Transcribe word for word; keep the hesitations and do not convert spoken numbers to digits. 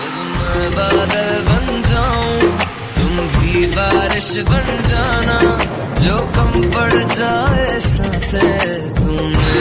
मैं बादल बन जाऊं, तुम भी बारिश बन जाना, जो कम पड़ जाए सांसें तुम